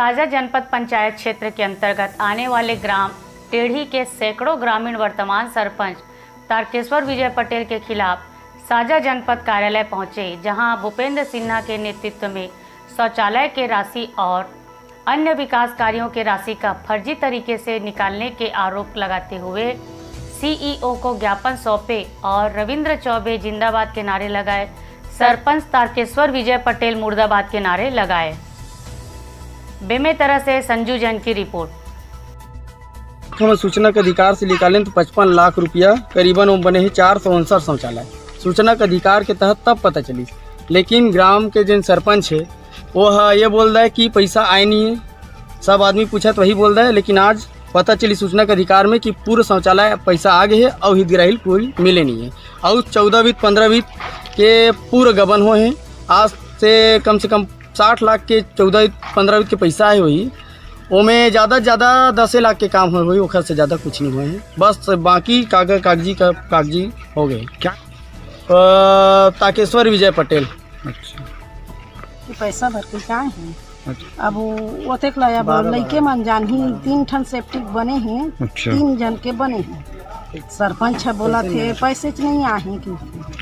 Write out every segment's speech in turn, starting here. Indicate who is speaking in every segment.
Speaker 1: साजा जनपद पंचायत क्षेत्र के अंतर्गत आने वाले ग्राम टेढ़ी के सैकड़ों ग्रामीण वर्तमान सरपंच तारकेश्वर विजय पटेल के खिलाफ साजा जनपद कार्यालय पहुंचे, जहां भूपेंद्र सिन्हा के नेतृत्व में शौचालय के राशि और अन्य विकास कार्यों के राशि का फर्जी तरीके से निकालने के आरोप लगाते हुए सीईओ को ज्ञापन सौंपे और रविंद्र चौबे जिंदाबाद के नारे लगाए, सरपंच तारकेश्वर विजय पटेल मुर्दाबाद के नारे लगाए। बेमेतरा से संजू जैन की रिपोर्ट।
Speaker 2: हमें सूचना के अधिकार से निकालें तो 55 लाख रुपया करीबन वो बने हैं 459 शौचालय। सूचना के अधिकार के तहत तब पता चली, लेकिन ग्राम के जिन सरपंच है वो ये बोल रहा है कि पैसा आए नहीं है। सब आदमी पूछा तो वही बोल रहा है, लेकिन आज पता चली सूचना के अधिकार में कि पूरा शौचालय पैसा आ गए है और हितग्राही कोई मिले नहीं है। और 14 वित्त 15 वित्त के पूरे गबन हुए हैं। आज से कम 60 लाख के 14 वित्त 15 वित्त के पैसा आए हुई, उनमें ज़्यादा से ज़्यादा 10 लाख के काम हुए हुई, ओखर से ज़्यादा कुछ नहीं हुए हैं। बस बाकी कागजी हो गए। क्या तारकेश्वर विजय पटेल।
Speaker 3: अच्छा, पैसा भर के क्या है? अच्छा। अब वो तक लड़के मन जान ही 3 ठन सेप्टिक बने हैं। अच्छा। 3 जन के बने हैं। सरपंच है बोला थे पैसे नहीं आए हैं।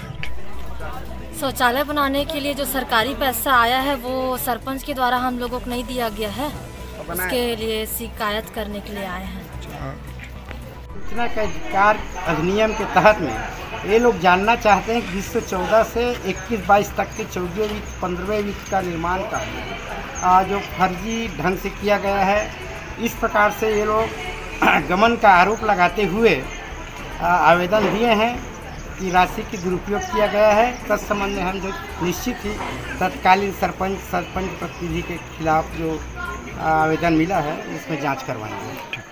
Speaker 4: शौचालय बनाने के लिए जो सरकारी पैसा आया है वो सरपंच के द्वारा हम लोगों को नहीं दिया गया है, उसके लिए शिकायत करने के लिए आए हैं।
Speaker 5: सूचना के अधिकार अधिनियम के तहत में ये लोग जानना चाहते हैं कि 2014 से 21-22 तक के 14वें वित्त 15वें वित्त का निर्माण कार्य जो फर्जी ढंग से किया गया है, इस प्रकार से ये लोग गमन का आरोप लगाते हुए आवेदन दिए हैं कि राशि की दुरुपयोग किया गया है। तत्संबंध में हम जो निश्चित ही तत्कालीन सरपंच प्रतिनिधि के खिलाफ जो आवेदन मिला है उसमें जांच करवाएंगे।